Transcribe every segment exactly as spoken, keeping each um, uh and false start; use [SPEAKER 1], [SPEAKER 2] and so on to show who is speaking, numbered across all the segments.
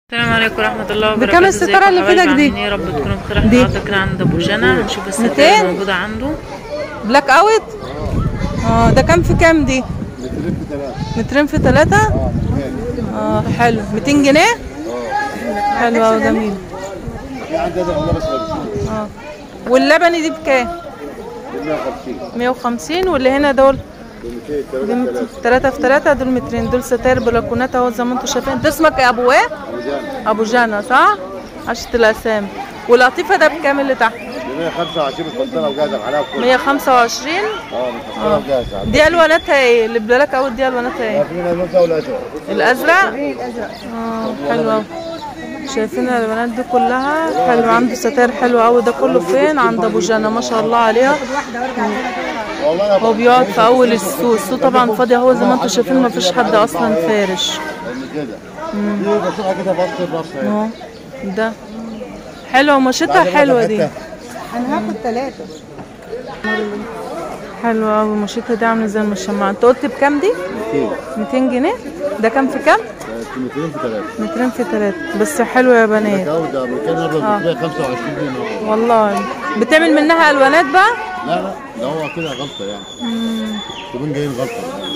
[SPEAKER 1] السلام عليكم ورحمة الله وبركاته.
[SPEAKER 2] بكام الستارة اللي في ايدك دي؟
[SPEAKER 1] يا رب تكونوا بخير. احنا النهارده كده عند ابو جنى هنشوف الستارة اللي موجودة عنده.
[SPEAKER 2] بلاك اوت؟ اه ده كام في كام دي؟ مترين في ثلاثة. اه اه حلو. ميتين جنيه؟ اه حلو اوي جميل. اه واللبني دي بكام؟ مية وخمسين. واللي هنا دول؟ تلاتة في تلاتة. دول مترين. دول ستاير بلكونات اهو زي ما انتم شايفين. انت اسمك ايه؟ ابو ايه؟ ابو جنى صح؟ عشرة الاسامي. والقطيفه ده بكام اللي تحت؟
[SPEAKER 3] مية وخمسة وعشرين متفصله وجاهزه عليها كله.
[SPEAKER 2] مية وخمسة وعشرين؟
[SPEAKER 3] اه متفصله وجاهزه.
[SPEAKER 2] دي الواناتها ايه؟ اللي بلاك اوت دي الواناتها ايه؟
[SPEAKER 3] فينا الازرق والازرق.
[SPEAKER 2] الازرق؟ الازرق اه حلو قوي. شايفين الالوانات دي كلها حلو. عنده ستاير حلوه قوي. ده كله فين؟ عند ابو جنى ما شاء الله عليها. هو بيقعد في اول السوق. السوق طبعا فاضي اهو زي ما انتم شايفين. ما فيش حد اصلا فارش.
[SPEAKER 3] دي بصراحه كده بص الرص
[SPEAKER 2] اهو ده حلوه ومشيتها حلوه دي.
[SPEAKER 4] انا هاخد ثلاثة.
[SPEAKER 2] حلوه قوي مشيتها دي عامله زي المشمعه. انت قلت بكام دي؟ ميتين جنيه. ده كام في كام؟
[SPEAKER 3] مترين في ثلاثة.
[SPEAKER 2] مترين في ثلاثة. بس حلوه يا بنات.
[SPEAKER 3] ده مكان ابيض خمسة وعشرين جنيه.
[SPEAKER 2] والله بتعمل منها الوانات بقى؟
[SPEAKER 3] لا لا ده هو كده غلطه يعني. امم تكون جايين غلطه.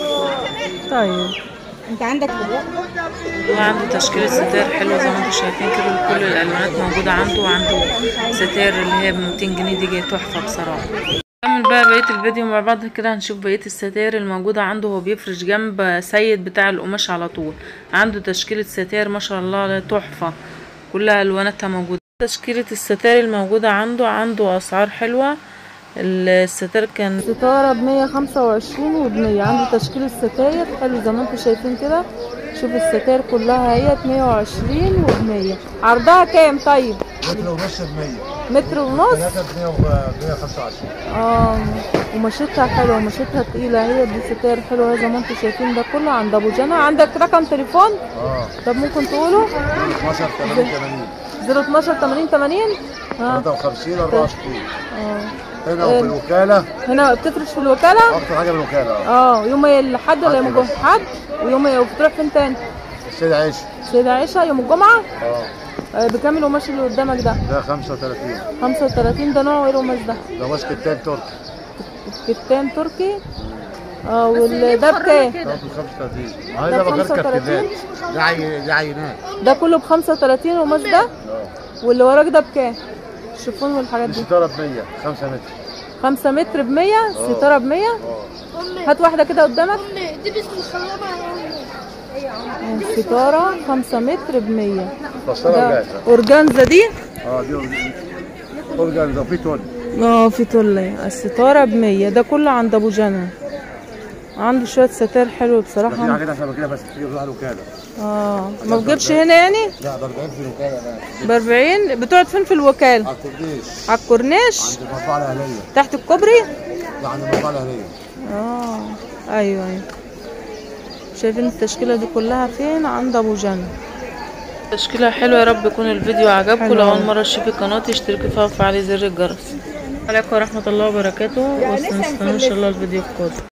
[SPEAKER 2] طيب
[SPEAKER 4] انت عندك
[SPEAKER 1] هو عنده تشكيلة ستاير حلوة زي ما انتم شايفين كده. كل الالوانات موجودة عنده. وعنده ستاير اللي هي ب ميتين جنيه دي تحفة بصراحة. نكمل بقى بقية الفيديو مع بعض كده. هنشوف بقية الستاير الموجودة عنده. هو بيفرش جنب سيد بتاع القماش على طول. عنده تشكيلة ستاير ما شاء الله تحفة. كلها الواناتها موجودة. تشكيلة الستاير الموجودة عنده. عنده اسعار حلوة. الستاير كان ستارة بمية خمسة وعشرين وبمية. عنده تشكيل الستاير حلو زي ما انتم شايفين كده. شوف الستاير كلها هي بمية وعشرين وبمية. عرضها كام طيب؟
[SPEAKER 3] متر ونص بمية.
[SPEAKER 2] متر ونص؟
[SPEAKER 3] ثلاثة بمية وخمسة وعشرين.
[SPEAKER 2] اه ومشيتها حلوة ومشيتها تقيلة. هي دي ستاير حلوة زي ما انتم شايفين. ده كله عند ابو جنى. عندك رقم تليفون؟
[SPEAKER 3] اه
[SPEAKER 2] طب ممكن تقوله؟
[SPEAKER 3] اتناشر تمانين تمانين.
[SPEAKER 2] صفر اتناشر تمانين تمانين؟ اه
[SPEAKER 3] تلاتة وخمسين أربعة وستين.
[SPEAKER 2] اه
[SPEAKER 3] هنا وفي الوكالة.
[SPEAKER 2] هنا بتفرش في الوكالة؟
[SPEAKER 3] أكتر حاجة بالوكالة.
[SPEAKER 2] اه يوم الأحد ولا يوم الجمعة؟ حد ويوم بتروح فين تاني؟
[SPEAKER 3] السيدة عيشة.
[SPEAKER 2] السيدة عيشة يوم الجمعة؟
[SPEAKER 3] اه.
[SPEAKER 2] آه بكام القماش اللي قدامك ده؟
[SPEAKER 3] ده خمسة وتلاتين.
[SPEAKER 2] خمسة وتلاتين. ده نوعه ايه القماش ده؟
[SPEAKER 3] ده ماسك كتان تركي.
[SPEAKER 2] كتان تركي؟ اه وده بكام؟
[SPEAKER 3] ده ب خمسة وتلاتين. عايز ابقى غير كتان. ده عي ده عينات.
[SPEAKER 2] ده كله ب خمسة وتلاتين القماش ده؟
[SPEAKER 3] اه.
[SPEAKER 2] واللي وراك ده بكام؟ الشيفون والحاجات دي؟
[SPEAKER 3] الستارة ب مية. خمسة متر.
[SPEAKER 2] خمسة متر ب مية؟ الستارة ب مية؟
[SPEAKER 3] اه.
[SPEAKER 2] هات واحدة كده قدامك.
[SPEAKER 4] دي بس مخلبة.
[SPEAKER 2] الستارة خمسة متر ب مية.
[SPEAKER 3] فصلة جاهزة.
[SPEAKER 2] أورجانزا دي؟
[SPEAKER 3] اه دي أورجانزا وفي تون.
[SPEAKER 2] اه في تولة. الستارة ب مية. ده كله عند أبو جنى. عنده شوية ستاير حلوة بصراحة.
[SPEAKER 3] في حاجات احسن من كده بس بتيجي بتروح الوكالة.
[SPEAKER 2] اه ما بتجيبش هنا يعني؟
[SPEAKER 3] لا ب أربعين في الوكالة.
[SPEAKER 2] ب أربعين. بتقعد فين في الوكالة؟
[SPEAKER 3] على الكورنيش.
[SPEAKER 2] على الكورنيش؟
[SPEAKER 3] عند المنطقة الأهلية.
[SPEAKER 2] تحت الكوبري؟
[SPEAKER 3] لا عند المنطقة الأهلية.
[SPEAKER 2] اه ايوه ايوه. شايفين التشكيلة دي كلها فين؟ عند أبو جنى. تشكيلة حلوة. يا رب يكون الفيديو عجبكم. لو أول مرة تشوفي قناتي اشتركي فيها وفعلي زر الجرس. عليكم ورحمة الله وبركاته. واستنوا إن شاء الله الفيديو القادم.